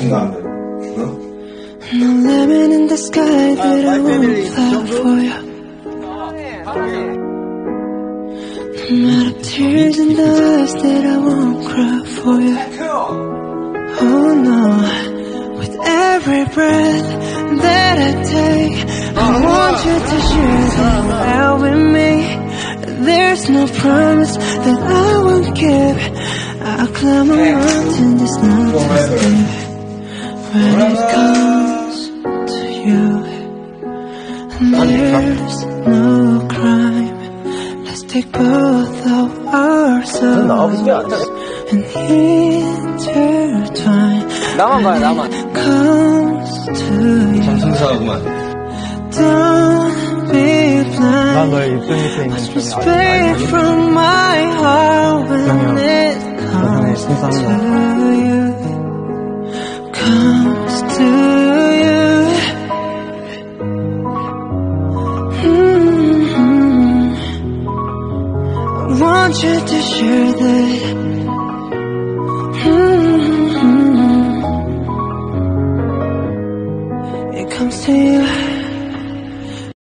순간들. No lemon in the sky that I won't fly for you. No matter tears in the eyes that I won't cry for you. Oh no, with every breath that I take, I want you to share the world with me. There's no promise that I won't give. I'll climb a mountain that's not as big. When it comes to you, there's no crime. Let's take both of our souls and intertwine. When it comes to you, don't be blind. Must respect from my heart when it comes to you. Comes to you. I want you to share that. It comes to you.